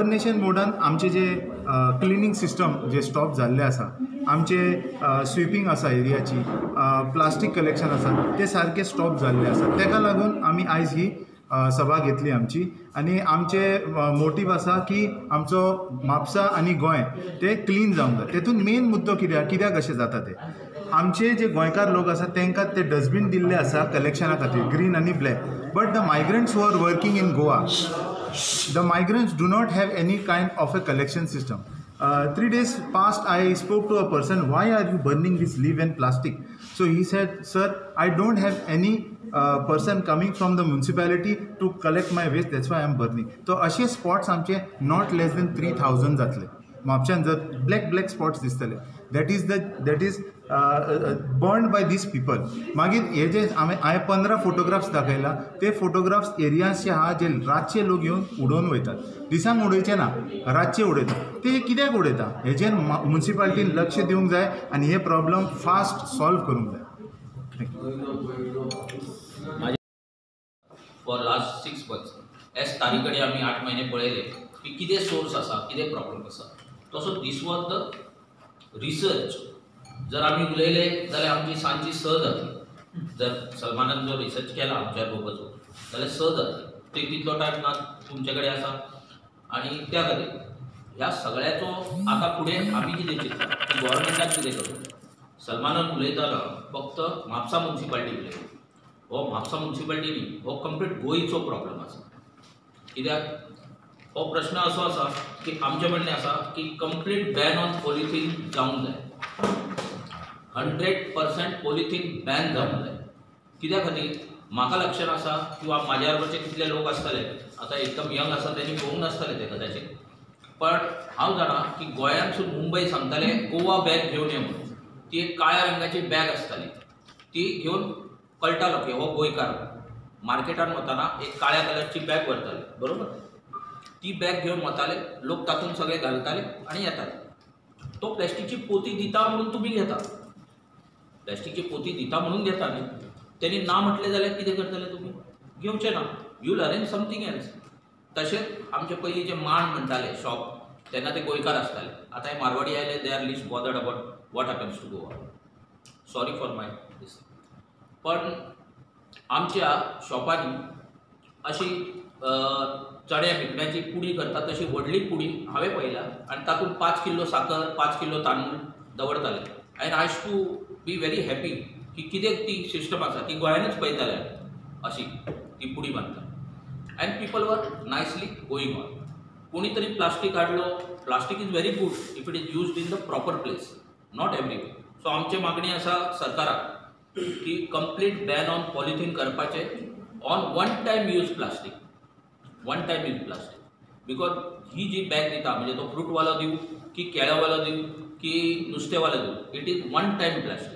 Condemnation मोडान आमचे जे cleaning system जे स्टॉप जाल्ले आसा, आमचे स्विपींग आसा एरियाची, प्लास्टीक कलेक्शन आसा ते सारके स्टॉप जाल्ले आसा. तेका लागून आमी आयज ही सभा घेतली आमची. आनी आमचे मोटीव आसा की आमचो म्हापसा आनी गोंय ते क्लीन जावंक जाय. तेतून मेन मुद्दो कित्याक अशें जाता ते आमचे जे गोंयकार लोक आसा तांकां ते डस्टबीन दिल्ले आसा कलेक्शना खातीर, ग्रीन आनी black. But the migrants who are working in Goa, the migrants do not have any kind of a collection system. 3 days past, I spoke to a person, why are you burning this leaf and plastic? So he said, sir, I don't have any person coming from the municipality to collect my waste, that's why I am burning. So अशे spots आमचे not less than 3,000 जातले. म्हापशान जर black spots दिसतले, that is burn by this people. मागीर हे जे हांवें 15 फोटोग्राफ्स दाखयला, ते फोटोग्राफ्स एरियाचे आहा जे रातचे लोक येवन उडोवन वयतात. दिसांक उडयचे ना, रातचे उडयतात. ते कित्याक उडयता हेजेर म्युनिसिपालिटीन लक्ष दिवंक जाय आनी हे प्रॉब्लम फास्ट सॉल्व करूंक जाय. फॉर लास्ट 6 months एस तारीकडे आमी 8 महिने पळयले की कितें सोर्स आसा, कितें प्रॉब्लम आसा. तसो दीस वॉज द रिसर्च. जर आमी उलयले जाल्यार आमची सांजची 6 जातली. जर सलमानान जो रिसर्च केला आमच्या लोकांचो जाल्यार 6 जातली. ते तितलो टायम ना तुमचे कडेन आसा. आनी त्या खातीर ह्या सगळ्याचो आतां फुडें आमी कितें चिंतता की गव्हर्मेंटान कितें करूं. सलमानान उलयतालो फक्त म्हापसा म्युनिसिपालिटी उलयता. हो म्हापसा म्युनिसिपालिटी न्ही, हो कंप्लीट गोंयचो प्रॉब्लम आसा. कित्याक हो प्रश्न असो आसा की आमचें म्हणणें आसा की कंप्लीट बॅन ऑन पॉलिथीन जावंक जाय. 100% पॉलिथीन बॅन जावंक जाय. कित्या खातीर म्हाका लक्षात आसा किंवा म्हाज्या बरोबरचे कितले लोक आसतले, आतां एकदम यंग आसा तेणी पळोवंक नासतले ते कदाचित, पण हांव जाणा की गोंयांतसून मुंबय सांगताले गोवा बॅग घेवन ये म्हणून. ती एक काळ्या रंगाची बॅग आसताली, ती घेवन कळटालो की हो गोंयकार. मार्केटान वताना एक काळ्या कलरची बॅग व्हरताले, बरोबर. ती बॅग घेवन वताले लोक, तातूंत सगळे घालताले आनी येताले. तो प्लॅस्टिकची पोती दिता म्हणून तुमी घेता, प्लॅस्टिकची पोती दिता म्हणून घेता न्ही. तेणी ना म्हटलें जाल्यार कितें करतले तुमी? घेवचे ना. You will arrange something else. तशेंच आमचे पयलीं जे मांड म्हणटाले शॉप, तेन्ना ते गोंयकार आसताले. आतां हे मारवाडी आयले, they are least bothered about what happens to Goa. Sorry for my this. पण आमच्या शॉपांनी अशी चण्या भिकण्याची पुडी करता तशी व्हडली पुडी हांवें पळयल्या आनी तातूंत 5 किलो साकर, 5 किलो तांदूळ दवरताले. And I has to be very happy की कितें ती सिस्टम आसा ती गोंयानूच पळयताले अशी ती पुडी बांदता. End people were नायसली going on. कोणी तरी प्लास्टीक हाडलो. Plastic is very good if it is used in the proper place, not every way. So आमची मागणी आसा सरकाराक की कंप्लीट बॅन ऑन पॉलिथीन करपाचें on one time use plastic. One time use plastic. Because ही जी बॅग दिता म्हणजे तो फ्रूटवालो दिवं की केळ्यावालो दिवं की नुस्तेवालो दिवं, it is one time plastic.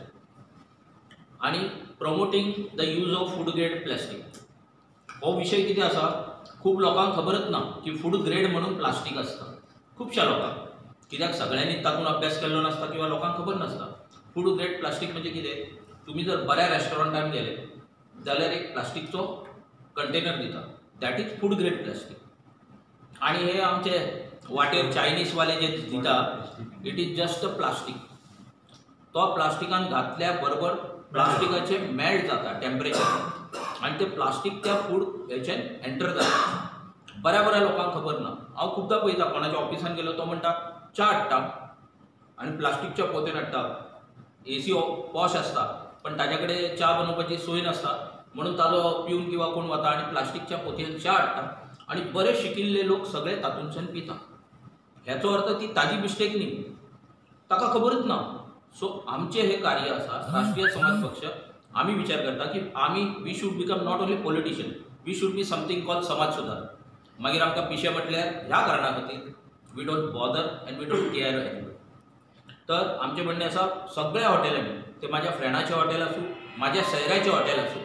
आनी promoting the use of food grade plastic. हो विशय कितें आसा, खूब लोकांक खबरच ना की फूड ग्रेड म्हणून प्लास्टीक आसता. खुबश्या लोकांक, कित्याक सगळ्यांनी तातूंत अभ्यास केल्लो नासता किंवा लोकांक खबर नासता. फूड ग्रेड प्लास्टीक म्हणजे कितें? तुमी जर बऱ्या रेस्टॉरंटान गेले जाल्यार एक प्लास्टीकचो कंटेनर दिता, that is food grade plastic. आनी हे आमचे वाटेर चायनीजवाले जे दिता, it is just a plastic. तो प्लास्टिकान घातल्या बरोबर प्लास्टिकाचे मेल्ट जाता टेम्परेचर आनी ते प्लास्टीक त्या फूड हेचेर एंटर जाता. बऱ्या लोकांक खबर ना. हांव खुबदां पळयता कोणाच्या ऑफिसान गेलो तो म्हणटा च्या हाडटा आनी प्लास्टीकच्या पोतेन हाडटा. एसी पॉश आसता पण ताजे कडेन च्या बनोवपाची सोय नासता म्हणून ताजो पिवन किंवा कोण वता आनी प्लास्टीकच्या पोतयेन च्या हाडटा आनी बरे शिकिल्ले लोक सगळे तातूंतल्यान पिता. हेचो अर्थ ती ताजी मिस्टेक न्ही, ताका खबरच ना. सो आमचे हे कार्य आसा राष्ट्रीय समाज पक्ष. आमी विचार करता की आमी we should become not only politician, we should be something call समाज सुदारक. मागीर आमकां पिशे म्हटल्यार ह्या कारणा खातीर we don't bother and we don't care anyone. तर आमचें म्हणणें आसा सगळ्या हॉटेलांनी, ते म्हाज्या फ्रेंडाचें हॉटेल आसूं, म्हाज्या सयऱ्याचें हॉटेल आसूं.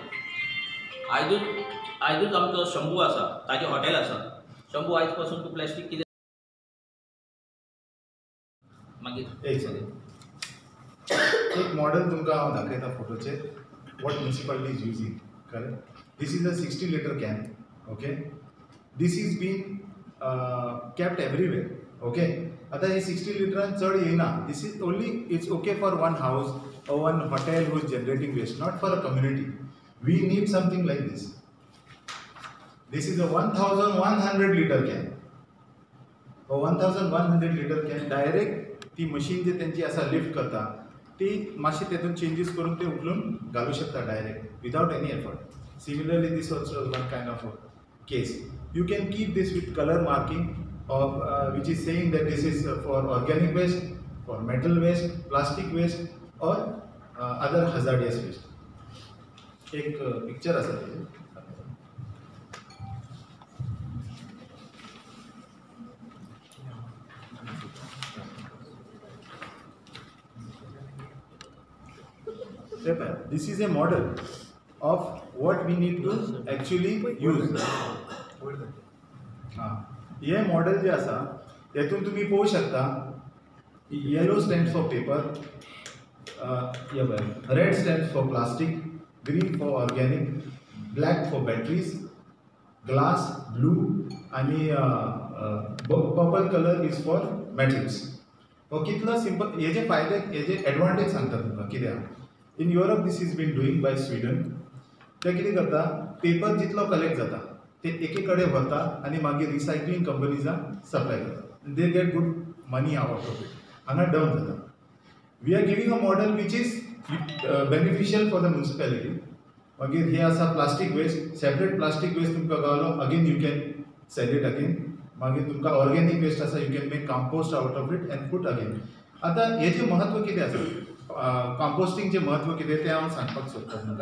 आयजूच आमचो शंभू आसा, ताजें हॉटेल आसा. शंभू, आयज पासून तूं प्लॅस्टीक कितें मागीर एक मॉडेल तुमकां हांव दाखयता फोटोचेर, what municipality is using. Correct. This is a 60 litre can. Okay. This is been kept everywhere. Okay, आता हे 60 लिटरान चढ येना. This is only, it's okay for one house or one hotel who is generating waste, not for a community. We need something like this. This is a 1100 liter can. A 1100 liter can direct ती machine जे त्यांची असा lift करता ती मातशी तेतून changes करून ते उखलून घालू शकता direct without any effort. Similarly, this also is one kind of a case. You can keep this with color marking of which is saying that this is for organic waste, for metal waste, plastic waste, or other hazardous waste. एक picture असा ते. This is a model of what we need to actually use. हे model जे आसा हेतून तुम्ही पळोवंक शकता yellow stands for paper, red stands for plastic, green for organic, black for batteries, glass blue आणि purple colour is for metals. हो कितलो सिंपल. हेजे फायदे हेजे एडवांटेज सांगता तुमकां कित्याक. In Europe this is been doing by Sweden. ते कितें करता पेपर जितलो कलेक्ट जाता ते एके कडेन व्हरता आनी मागीर रिसायकलिंग कंपनीजांक सप्लाय करता. They get good money out of it. हांगा डावन जाता. We are giving a model which is beneficial for the municipality. मागीर हे आसा plastic waste. Separate plastic waste तुमकां गावलो again you can sell it again. मागीर तुमकां ऑर्गेनीक वेस्ट आसा you can make compost out of it and put again. आतां हेजें महत्व कितें आसा कंपोस्टिंगचें महत्व कितें तें हांव सांगपाक सोदता तुमकां.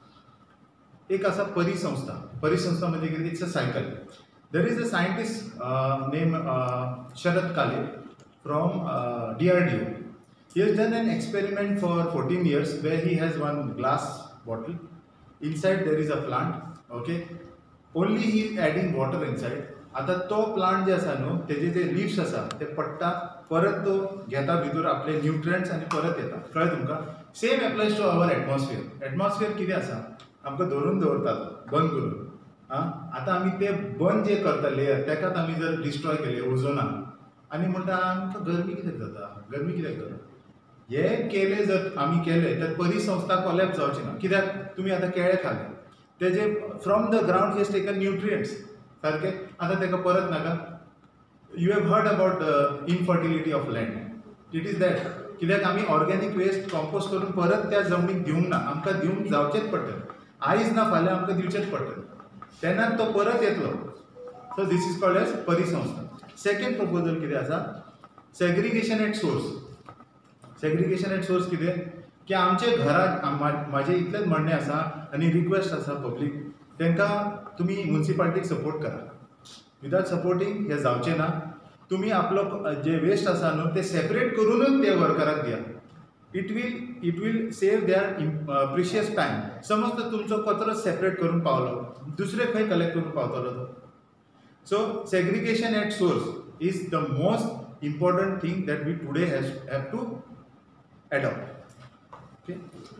एक आसा परिसंस्था. परिसंस्था म्हणजे कितें. It's a cycle. There is a scientist name Sharad Kale from DRDO. He has done an experiment for 14 years where he has one glass bottle. Inside there is a plant. Okay, only he is adding water inside. आता तो plant जे आसा न्हू तेजे जे lives आसा ते पडटा परत तो घेता भितर आपले न्यूट्रियंट्स आनी परत येता. कळ्ळें तुमकां. Same applies to our atmosphere. Atmosphere कितें आसा आमकां धरून दवरतात बंद करून. आतां आमी ते बंद जे करता लेयर तेकाच आमी जर डिस्ट्रॉय केले ओझोनाक आनी म्हणटा आमकां गरमी कित्याक जाता. गरमी कित्याक जाता. हे केले जर आमी केले तर परिसंस्था कोलॅप्स जावची ना. कित्याक तुमी आतां केळे खाले तेजे from the ground he has taken nutrients सारके. आतां तेका परत नाका. You have heard about infertility of land. It is that. कित्याक आमी ऑर्गेनीक वेस्ट कंपोस्ट करून परत त्या जमनीक दिवंक ना. आमकां दिवंक जावचेच पडटलें. आयज ना फाल्यां आमकां दिवचेच पडटलें. तेन्नाच तो परत येतलो. So this is called as परिसंस्था. सेकंड प्रपोजल कितें आसा segregation at source. Segregation at source कितें की आमचे घरांत म्हाजें इतलेंच म्हणणें आसा आनी रिक्वेस्ट आसा पब्लीक तांकां तुमी म्युनिसिपालिटीक सपोर्ट करा. विदाउट सपोर्टींग हें जावचें ना. तुमी आपलो जे वेस्ट आसा न्हू ते सेपरेट करूनच ते वर्कराक दिया. It will save their precious time. समज तर तुमचो कचरो सेपरेट करून पावलो दुसरे खंय कलेक्ट करून पावतलो तो. So segregation at source is the most important thing that we today have to adopt. Okay.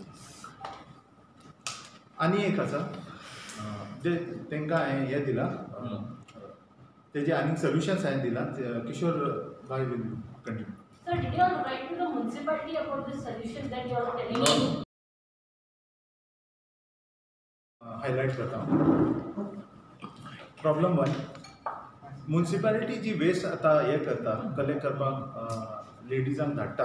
आनी एक आसा जे तांकां हांवें हें दिलां तेजे आनीक सोल्युशन्स हांवें दिलां. Kishore bhai will continue. Sir, did you all write to the municipality about this solution that you are telling me? No. Highlight करता. प्रॉब्लम 1. म्युनिसिपालिटी जी वेस्ट आतां हें करता कलेक्ट करपाक लेडीजांक धाडटा.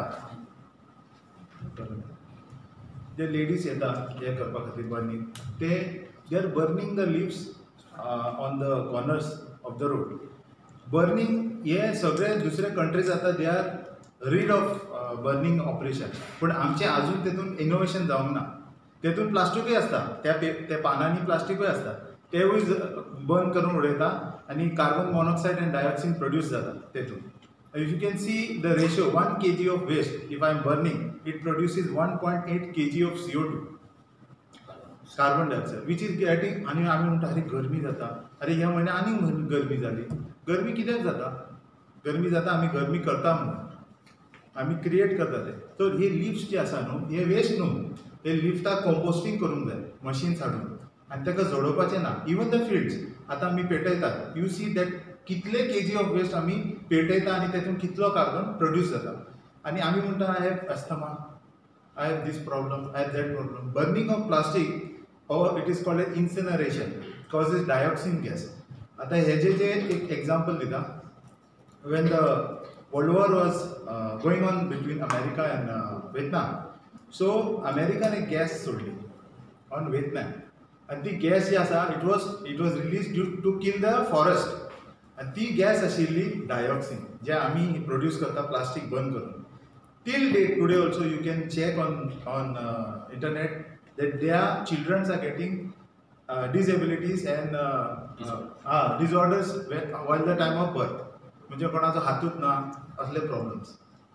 जे लेडीज येता हें करपा खातीर बर्निंग ते they are burning the leaves on the corners of the road. Burning हे सगळे दुसरे कंट्रीज आतां they are rid of burning operation. पूण आमचें आजून तेतून इनोवेशन जावंक ना. तेतून प्लास्टिकूय आसता. त्या पानांनी प्लास्टिकूय आसता. तेवूय बर्न करून उडयता आनी carbon monoxide and dioxin produce जाता तेतून. If you can see the ratio 1 kg of waste, if I am burning, it produces 1.8 kg of CO2, carbon dioxide, which is getting. आणि आम्ही म्हणतो अरे गरमी जाता. अरे ह्या म्हयन्या आनीक गरमी जाली. गरमी कित्याक जाता. गरमी जाता आमी गरमी करता म्हणून आमी क्रिएट करता ते. सो हे लिव्स जे आसा न्हू हे वेस्ट न्हू हे लिफ्टाक कंपोस्टिंग करूंक जाय मशीन्स हाडून आनी ताका जोडोवपाचें ना. इवन द फिल्ड्स आतां आमी पेटयतात. यू सी दॅट कितले केजी ऑफ वेस्ट आमी पेटयता आनी तातूंत कितलो कार्बन प्रोड्यूस जाता. आनी आमी म्हणटा I have asthma, I have this problem, I have that problem. Burning of plastic, or it is called as incineration, causes dioxin gas. आता हे जे एक example दिता, when the World War was going on between America and Vietnam, so America ने gas सोडली on Vietnam. And the gas जी आसा, it was released to kill the forest. And ती gas आशिल्ली dioxin, जे आमी produce करता plastic burn करून. Till date today also you can check on internet that their children are getting disabilities and disorders while the time of birth. म्हणजे कोणाचो हातूच ना असले problems.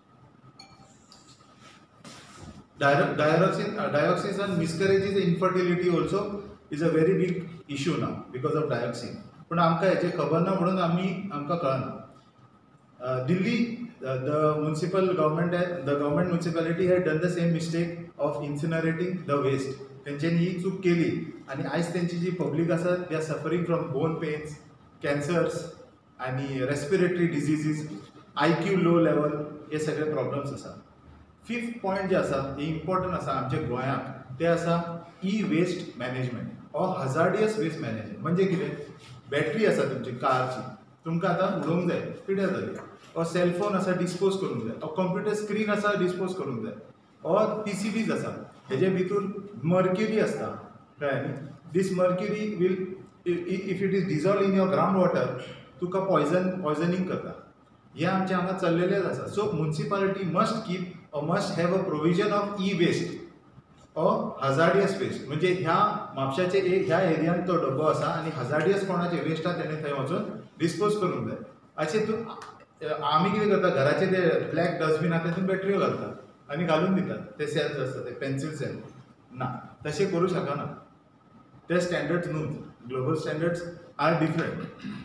Dioxin and miscarriages and infertility also is a very big issue now because of dioxin. पण आमकां हेचे खबर ना म्हणून आमकां कळना. Delhi, the government municipality had done the same mistake of incinerating the waste. तेंच्यांनी ही चूक केली आणि आयज तेंची जी पब्लीक आसा they are suffering from bone pains, cancers आणि respiratory diseases, IQ low level, हे सगळे प्रॉब्लेम्स आसा. फिफ्थ पॉयंट जे आसा हे इम्पॉर्टंट आसा आमच्या गोंयांत, ते आसा waste management or hazardous waste management. म्हणजे कितें, बॅटरी आसा तुमची कारची, तुमकां आतां उडोवंक जाय, पिड्यार जाली, और सेलफोन आसा डिस्पोज करूंक जाय, और कंप्युटर स्क्रीन आसा डिस्पोज करूंक जाय, और PCBs आसा हेजे भितर मर्क्युरी आसता, कळ्ळें न्ही. This mercury will if it is dissolve in your ground water तुका पॉयझनिंग करता. हे आमचे हांगा चल्लेलेच आसा. So municipality must keep or must have a provision of waste or hazardous waste. म्हणजे ह्या म्हापशाचे ह्या एरियान तो डब्बो आसा आनी हजार्डियस कोणाचे वेस्ट आसा तेणें थंय वचून डिस्पोज करूंक जाय. अशें तूं आमी कितें करता, घराचे ते ब्लॅक डस्टबीन आसा तातूंत बॅटऱ्यो घालतात आनी घालून दितात. ते सेल्स आसता ते पेन्सिल सेल, ना तशें करूं शकना. ते स्टँडर्ड्स न्हू, ग्लोबल स्टँडर्ड्स आर डिफरंट.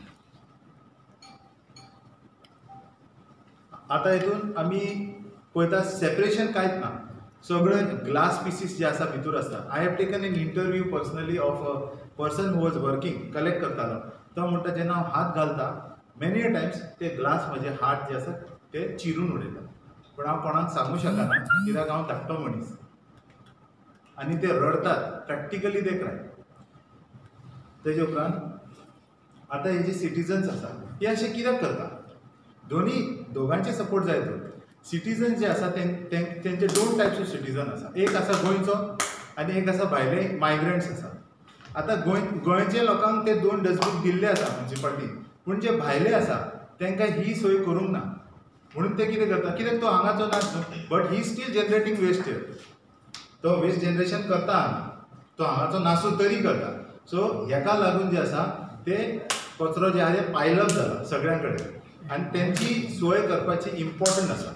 आतां हितून आमी पळयता सेपरेशन कांयच ना, सगळे ग्लास पीसीस जे आसा भितर आसता. I have taken an interview personally of a person who was working, collect करतालो. तो म्हणटा जेन्ना हांव हात घालता मेनी अ टायम्स ते ग्लास म्हजे हात जे आसा ते चिरून उडयता. पण हांव कोणाक सांगूं शकना कित्याक हांव धाकटो मनीस. आनी ते रडतात, प्रॅक्टिकली ते क्राय. तेजे उपरांत आतां हे जे सिटीजन्स आसा ते अशें कित्याक करता, दोगांचे सपोर्ट जाय तर. सिटीजन जे आसा तेंचे 2 टायप्स ऑफ सिटीजन आसा. एक आसा गोंयचो आनी एक आसा भायले मायग्रंट्स आसा. आतां गोंयचे लोकांक ते 2 डस्टबीन दिल्ले आसा म्युनिसिपालिटीन, पूण जे भायले आसा तांकां ही सोय करूंक ना. म्हणून ते कितें करता, कित्याक तो हांगाचो नाच न्हू, but he still generating waste here. तो वेस्ट जनरेशन करता हांगा, तो हांगाचो नासूं तरी करता. सो हेका लागून जे आसा ते कचरो जे आहा ते पायलअप जाला सगळ्यां कडेन आनी तेंची सोय करपाची इम्पॉर्टंट आसा.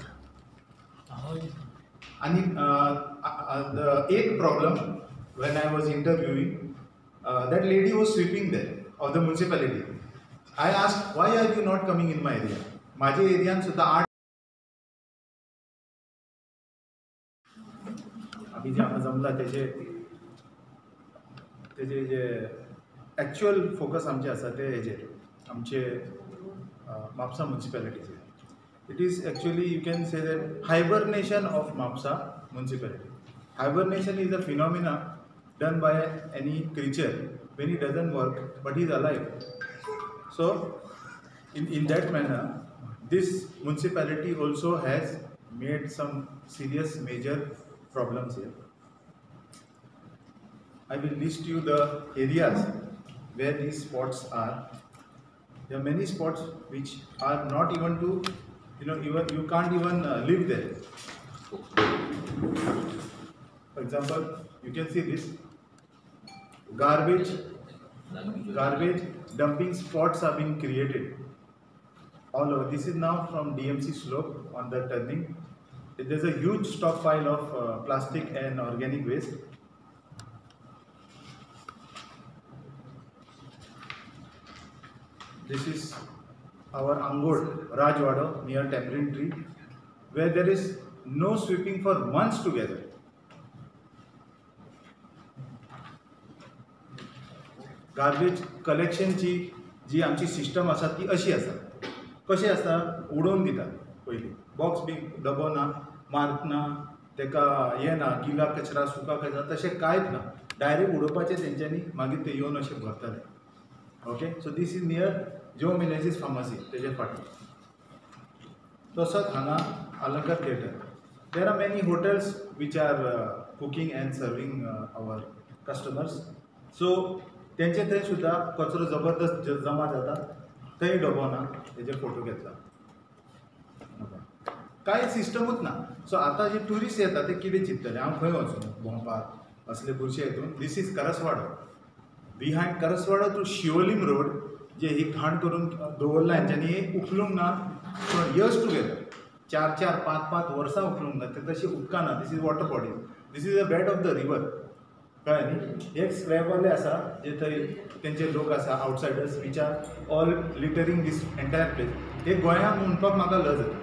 आनी एक problem when I was interviewing that lady was sweeping there of the municipality. I asked, why are you not coming in my area? माझे एरियान सुद्धा 8 आम्ही जे हांगा जमला तेजे जे एक्चुअल फोकस आमचे आसा ते हेजेर आमचे म्हापसा म्युनिसिपालिटीचेर. It is actually you can say that hibernation of Mapusa municipality. Hibernation is a phenomena done by any creature when he doesn't work but he is alive. So in that manner this municipality also has made some serious major problems here. I will list you the areas where these spots are. There are many spots which are not even to, even you can't even live there. For example, you can see this garbage dumping spots are being created all over. This is now from DMC slope on the turning. There's a huge stockpile of plastic and organic waste. This is our Angod Rajwada near Tamarind Tree, where there is no sweeping for months together. Garbage कलेक्शनची जी आमची system आसा ती अशी आसा. कशें आसता, उडोवन दितात पयलीं, बॉक्स बी डबो ना, मार्क ना, तेका हें ना, गिला कचरा सुका कचरा तशें कांयच ना. डायरेक्ट उडोवपाचें तेंच्यांनी, मागीर ते येवन अशें भरतले. Okay, so this is near Jo Menezes pharmacy तेजे फाटीं. तसोच हांगा Alankar theatre. There are many hotels which are cooking and serving our customers. So तेंचे थंय सुद्दां कचरो जबरदस्त जमा जाता. थंय डबो ना, तेजे फोटो घेतला. कांय सिस्टमूच ना. सो आतां जे ट्युरिस्ट येता ते कितें चिंततले, हांव खंय वचूं भोंवपाक असले बुरशे हितून. This is Karaswada. Behind Karaswada to Siolim road जे ही घाण करून दवरला हेंच्यांनी, एक उखलूंक ना फॉर इयर्स टुगेदर. 4-4, 5-5 वर्सां उखलूंक ना. ते तशी उदकां ना. This is water bodies. This is a bed of the river. कळ्ळें न्ही. एक स्क्रॅबवाले आसा जे थंय तेंचे लोक आसा outsiders which are all littering this entire place. हे गोंयांत म्हणपाक म्हाका लज येता.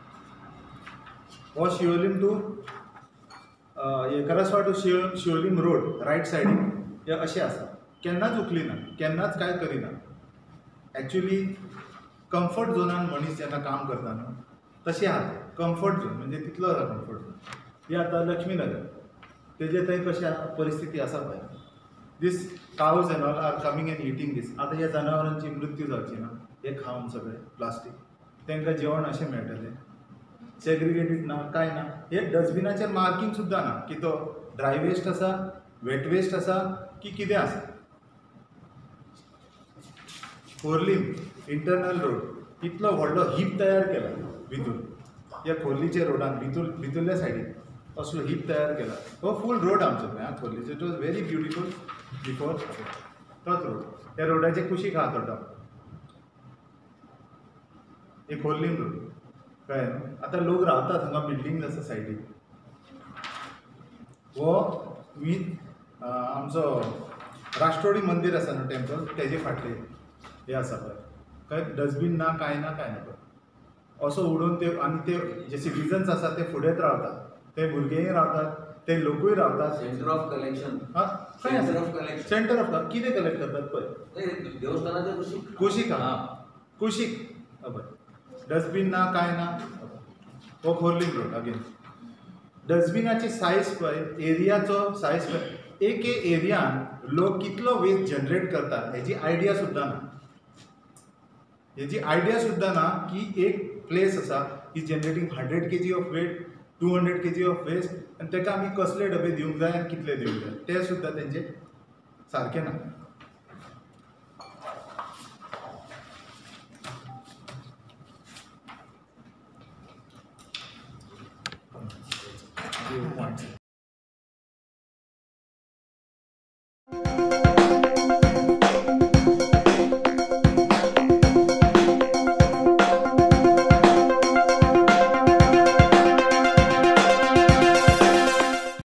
हो Siolim to Karaswada to Siolim road right सायडीन हे अशें आसा. केन्नाच उखली ना, केन्नाच कांय करिना. एक्चुली कम्फर्ट झोनान मनीस जेन्ना काम करता न्हू, तशें आसा तें कम्फर्ट झोन, म्हणजे तितलो आसा कम्फर्ट झोन. ही आतां लक्ष्मीनगर, तेजे थंय कशें आसा परिस्थिती आसा पळय. This cows and all are coming and eating this. आतां ह्या जनावरांची मृत्यू जावची ना, हे खावन सगळें प्लास्टीक. तांकां जेवण अशें मेळटलें. सेग्रिगेटेड ना, कांय ना. हे डस्टबिनाचेर मार्कींग सुद्दां ना की तो ड्राय वेस्ट आसा, वेट वेस्ट आसा की कितें आसा. खोर्लीम इंटरनल रोड इतलो व्हडलो हीप तयार केला भितून, ह्या खोर्लीच्या रोडान भितरल्या सायडीन असलो हीप तयार केला. हो फूल रोड आमचो पळय खोर्लीचो. It was very beautiful before. तोच रोड. त्या रोडाचे कुशीक आहा तो डॉक. हे खोर्लीम रोड. कळ्ळें न्हू. आतां लोक रावतात हांगा, बिल्डींग आसा सायडीन. हो आमचो राष्ट्रवाडी मंदीर आसा न्हू टेंपल, तेजे फाटले हे आसा पळय. खंय डस्टबीन ना, कांय ना पळय. असो उडोवन ते, आनी ते जे सिटीजन्स आसा ते फुडेंच रावतात. ते भुरगेय रावतात, ते लोकूय रावतात. Centre of collection. Centre of कितें कलेक्ट करतात पळय. देवस्थानाच्या कुशीक. कुशीक हा, कुशीक. डस्टबीन ना, कांय ना. हो खोर्लीम रोड अगेन. डस्टबिनाची सायज पळय, एरियाचो सायज पळय. एक एरियान लोक कितलो वेस्ट जनरेट करतात हेची आयडिया सुद्दां ना. हेची आयडिया सुद्दां ना की एक प्लेस आसा की generating 100 kg of waste, 200 kg of waste, आनी ताका आमी कसले डबे दिवंक जाय आनी कितले दिवंक जाय ते सुद्दां तेंचे सारकें ना.